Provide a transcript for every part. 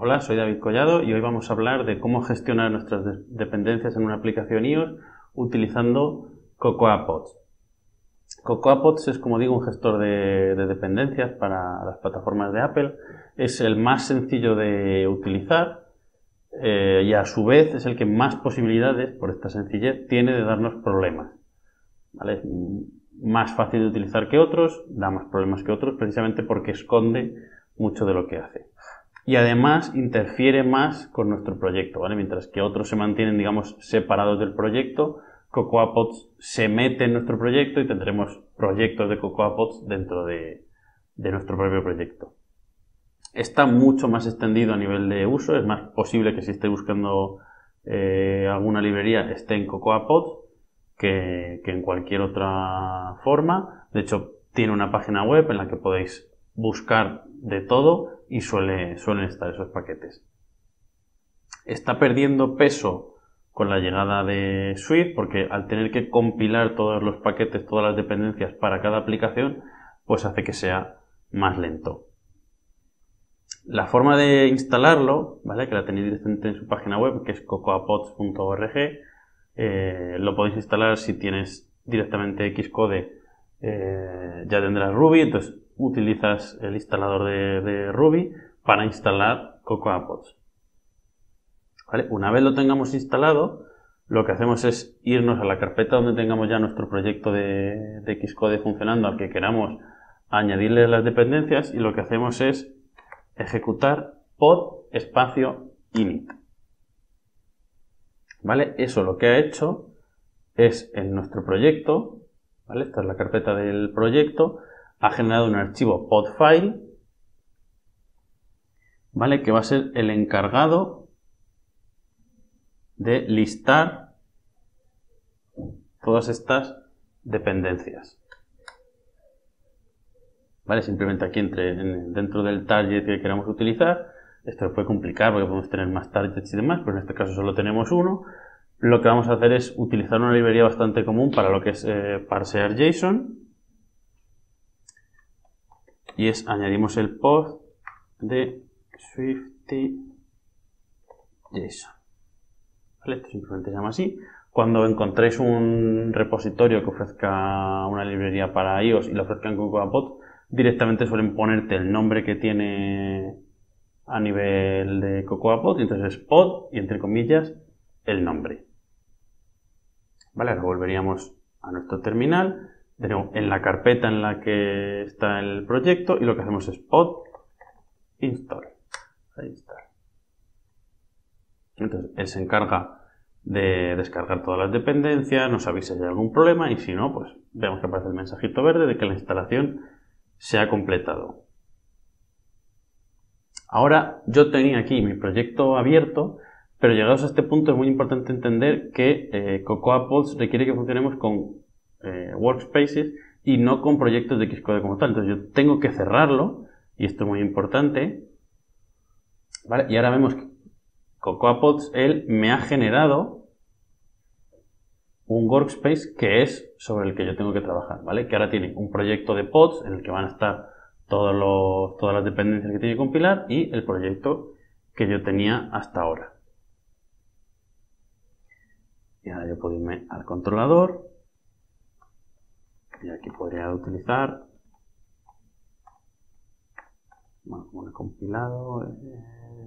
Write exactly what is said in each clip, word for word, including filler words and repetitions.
Hola, soy David Collado y hoy vamos a hablar de cómo gestionar nuestras de dependencias en una aplicación iOS utilizando CocoaPods. CocoaPods es, como digo, un gestor de, de dependencias para las plataformas de Apple. Es el más sencillo de utilizar eh, y a su vez es el que más posibilidades, por esta sencillez, tiene de darnos problemas. ¿Vale? Es más fácil de utilizar que otros, da más problemas que otros precisamente porque esconde mucho de lo que hace. Y además interfiere más con nuestro proyecto, ¿vale? Mientras que otros se mantienen, digamos, separados del proyecto, CocoaPods se mete en nuestro proyecto y tendremos proyectos de CocoaPods dentro de, de nuestro propio proyecto. Está mucho más extendido a nivel de uso, es más posible que si esté buscando eh, alguna librería esté en CocoaPods que, que en cualquier otra forma. De hecho, tiene una página web en la que podéis buscar de todo y suele, suelen estar esos paquetes. Está perdiendo peso con la llegada de Swift porque al tener que compilar todos los paquetes, todas las dependencias para cada aplicación, pues hace que sea más lento. La forma de instalarlo, ¿vale? Que la tenéis directamente en su página web, que es cocoapods punto org, eh, lo podéis instalar si tienes directamente Xcode, eh, ya tendrás Ruby, entonces utilizas el instalador de, de Ruby para instalar CocoaPods. ¿Vale? Una vez lo tengamos instalado, lo que hacemos es irnos a la carpeta donde tengamos ya nuestro proyecto de, de Xcode funcionando al que queramos añadirle las dependencias y lo que hacemos es ejecutar pod espacio init. ¿Vale? Eso lo que ha hecho es en nuestro proyecto, ¿vale? Esta es la carpeta del proyecto, ha generado un archivo podfile, ¿vale? Que va a ser el encargado de listar todas estas dependencias. ¿Vale? Simplemente aquí entre, en, dentro del target que queramos utilizar, esto puede complicar porque podemos tener más targets y demás, pero en este caso solo tenemos uno. Lo que vamos a hacer es utilizar una librería bastante común para lo que es eh, parsear JSON. Y es, añadimos el pod de Swifty JSON. ¿Vale? Esto simplemente se llama así. Cuando encontréis un repositorio que ofrezca una librería para iOS y lo ofrezcan con CocoaPods, directamente suelen ponerte el nombre que tiene a nivel de CocoaPods, entonces es pod y entre comillas el nombre. Vale, ahora volveríamos a nuestro terminal, tenemos en la carpeta en la que está el proyecto y lo que hacemos es pod install. install. Entonces él se encarga de descargar todas las dependencias, nos avisa si hay algún problema y si no, pues vemos que aparece el mensajito verde de que la instalación se ha completado. Ahora yo tenía aquí mi proyecto abierto, pero llegados a este punto es muy importante entender que eh, CocoaPods requiere que funcionemos con eh, workspaces y no con proyectos de Xcode como tal. Entonces yo tengo que cerrarlo y esto es muy importante. ¿Vale? Y ahora vemos que CocoaPods, él me ha generado un workspace que es sobre el que yo tengo que trabajar, ¿vale? Que ahora tiene un proyecto de pods en el que van a estar todos los, todas las dependencias que tiene que compilar y el proyecto que yo tenía hasta ahora. Y ahora yo puedo irme al controlador y aquí podría utilizar, bueno, como lo he compilado, eh,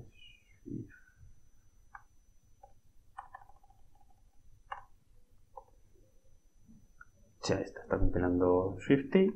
sí, ahí está, está compilando Swifty.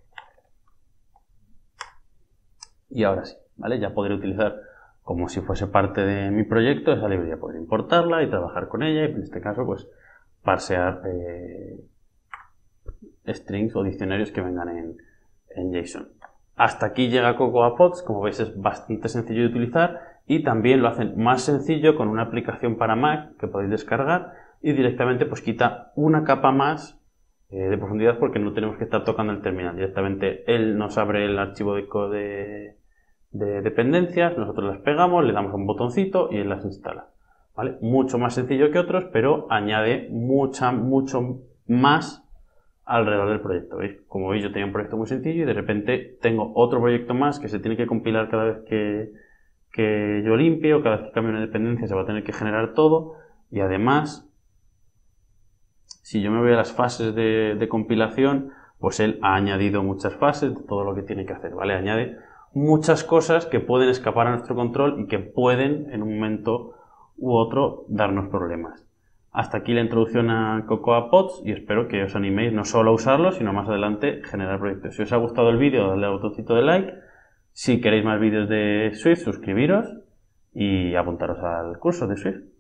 Y ahora sí, ¿vale? Ya podré utilizar como si fuese parte de mi proyecto esa librería, poder importarla y trabajar con ella y en este caso pues parsear eh, strings o diccionarios que vengan en, en JSON. Hasta aquí llega CocoaPods, como veis es bastante sencillo de utilizar y también lo hacen más sencillo con una aplicación para Mac que podéis descargar y directamente pues quita una capa más de profundidad porque no tenemos que estar tocando el terminal. Directamente él nos abre el archivo de, de, de dependencias, nosotros las pegamos, le damos un botoncito y él las instala. ¿Vale? Mucho más sencillo que otros, pero añade mucha, mucho más alrededor del proyecto. ¿Veis? Como veis, yo tenía un proyecto muy sencillo y de repente tengo otro proyecto más que se tiene que compilar cada vez que, que yo limpie o cada vez que cambie una dependencia se va a tener que generar todo. Y además, si yo me voy a las fases de, de compilación, pues él ha añadido muchas fases de todo lo que tiene que hacer, ¿vale? Añade muchas cosas que pueden escapar a nuestro control y que pueden, en un momento u otro, darnos problemas. Hasta aquí la introducción a CocoaPods y espero que os animéis no solo a usarlo, sino más adelante generar proyectos. Si os ha gustado el vídeo, dadle al botoncito de like. Si queréis más vídeos de Swift, suscribiros y apuntaros al curso de Swift.